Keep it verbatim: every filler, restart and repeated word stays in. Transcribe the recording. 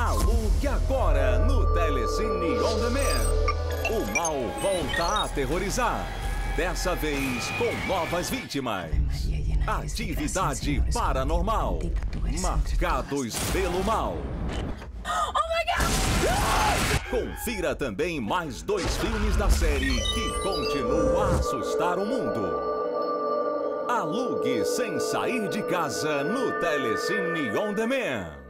Alugue agora no Telecine On Demand. O mal volta a aterrorizar. Dessa vez com novas vítimas. Atividade paranormal. Marcados pelo mal. Oh my God! Confira também mais dois filmes da série que continuam a assustar o mundo. Alugue sem sair de casa no Telecine On Demand.